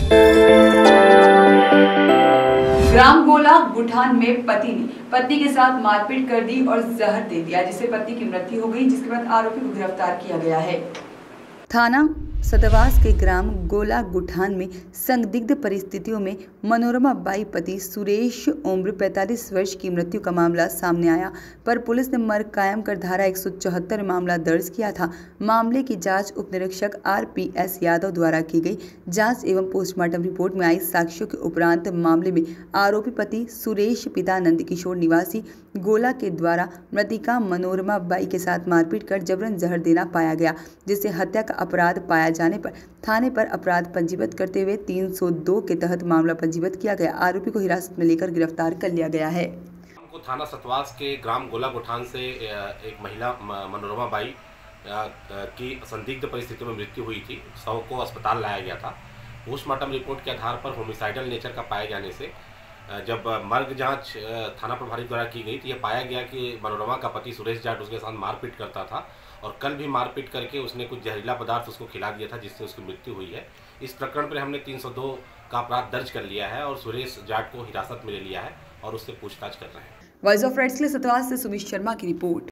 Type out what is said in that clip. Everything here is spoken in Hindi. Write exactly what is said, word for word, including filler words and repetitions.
ग्राम गोला गुठान में पति ने पत्नी के साथ मारपीट कर दी और जहर दे दिया, जिससे पति की मृत्यु हो गई, जिसके बाद आरोपी को गिरफ्तार किया गया है। थाना सतवास के ग्राम गोला गुठान में संदिग्ध परिस्थितियों में मनोरमा बाई पति सुरेश उम्र पैंतालीस वर्ष की मृत्यु का मामला सामने आया, पर पुलिस ने मर्ग कायम कर धारा एक सौ चौहत्तर मामला दर्ज किया था। मामले की जांच उप निरीक्षक आर पी एस यादव द्वारा की गई। जांच एवं पोस्टमार्टम रिपोर्ट में आई साक्ष्यों के उपरांत मामले में आरोपी पति सुरेश पिता नंदकिशोर निवासी गोला के द्वारा मृतिका मनोरमा बाई के साथ मारपीट कर जबरन जहर देना पाया गया, जिससे हत्या का अपराध पाया जाने पर थाने पर अपराध पंजीबद्ध करते हुए तीन सौ दो के तहत मामला पंजीबद्ध किया गया। आरोपी को हिरासत में लेकर गिरफ्तार कर लिया गया है। हमको थाना सतवास के ग्राम गोला गुठान से एक महिला मनोरमा बाई की संदिग्ध परिस्थितियों में मृत्यु हुई थी। शव को अस्पताल लाया गया था। पोस्टमार्टम रिपोर्ट के आधार पर होमिसाइडल नेचर का पाए जाने से जब मर्ग जांच थाना प्रभारी द्वारा की गई तो यह पाया गया कि मनोरमा का पति सुरेश जाट उसके साथ मारपीट करता था और कल भी मारपीट करके उसने कुछ जहरीला पदार्थ उसको खिला दिया था, जिससे उसकी मृत्यु हुई है। इस प्रकरण पर हमने तीन सौ दो का अपराध दर्ज कर लिया है और सुरेश जाट को हिरासत में ले लिया है और उससे पूछताछ कर रहे हैं। वॉइस ऑफ राइट्स के लिए सतवास से सुमित शर्मा की रिपोर्ट।